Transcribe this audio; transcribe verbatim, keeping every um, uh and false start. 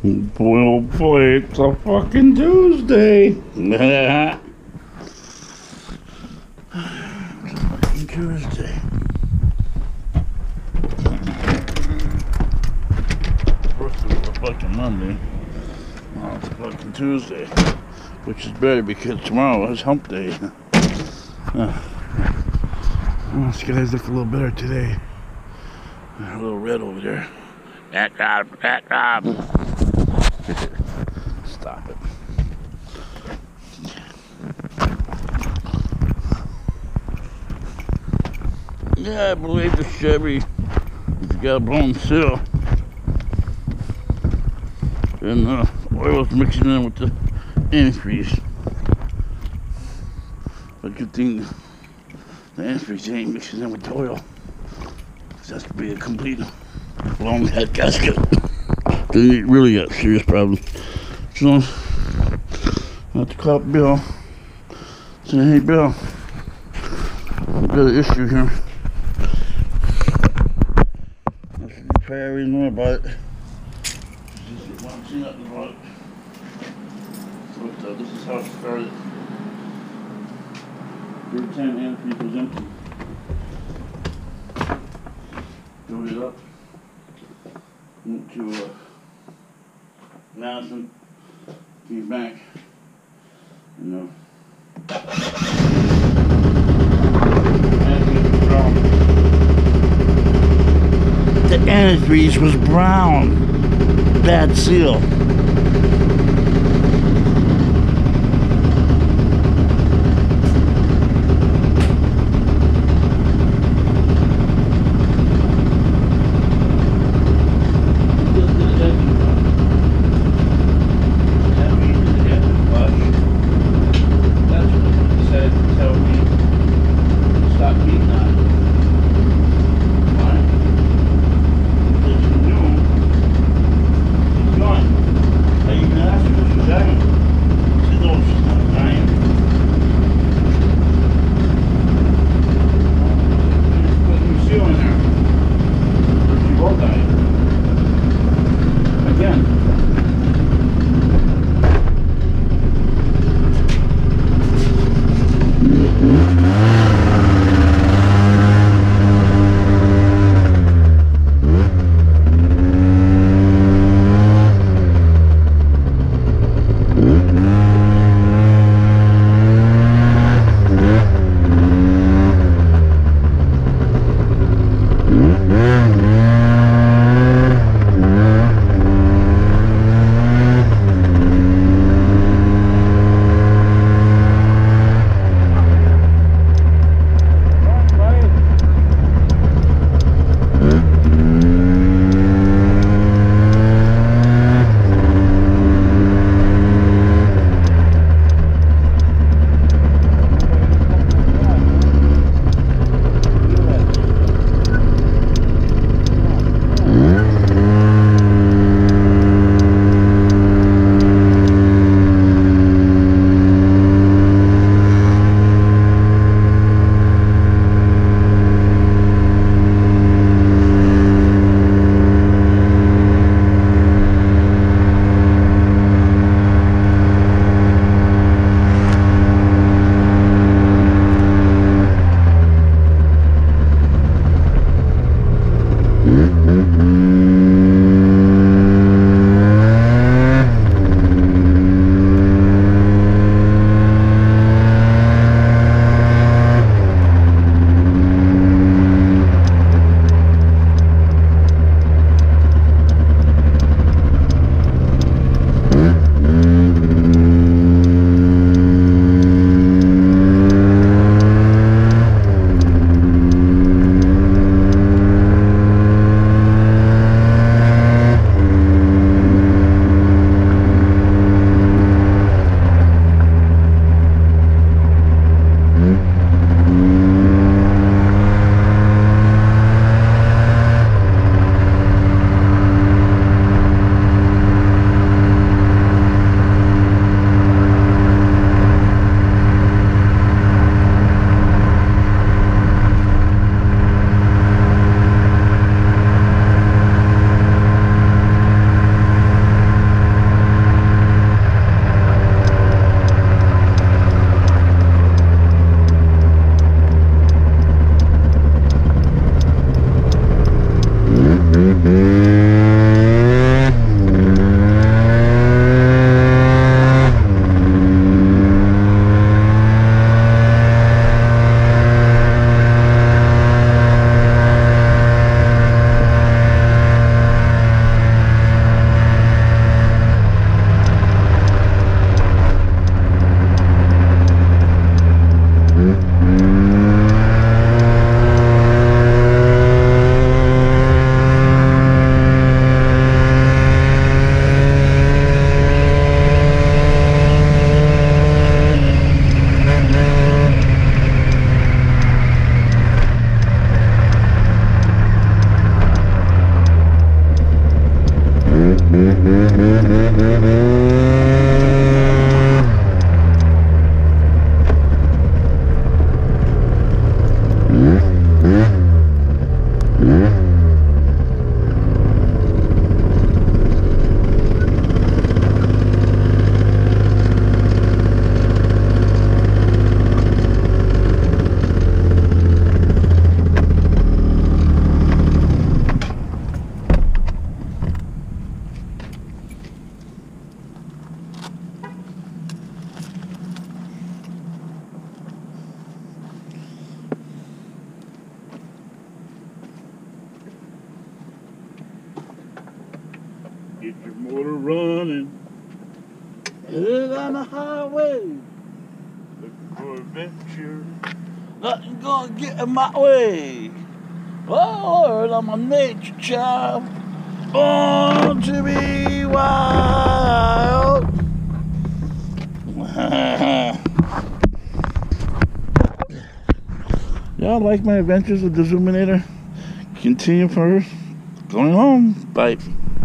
Boy, oh boy, it's a fucking Tuesday. It's a fucking Tuesday. First it was a fucking Monday. Now it's a fucking Tuesday. Which is better because tomorrow is hump day. Uh, oh, this guy's look a little better today. A little red over there. That job, that job. Stop it. Yeah, I believe the Chevy has got a blown seal. And the oil's mixing in with the antifreeze. But good thing the antifreeze ain't mixing in with the oil. Because that's going to be a complete blown head gasket. Then you really got serious problems. So, I have to call up Bill. Say, hey Bill, I've got an issue here. I said, you probably already know about it. She said, well, I'm seeing nothing about it. But uh, this is how it started. Every time antifreeze was empty, filled it up, went to uh, Madison, came back, you know. The antifreeze was brown. Bad seal. Get your motor running. Get on the highway. Looking for adventure. Nothing gonna get in my way. Oh Lord, I'm a nature child. Born to be wild. Y'all like my adventures with the Zoominator? Continue first. Going home. Bye.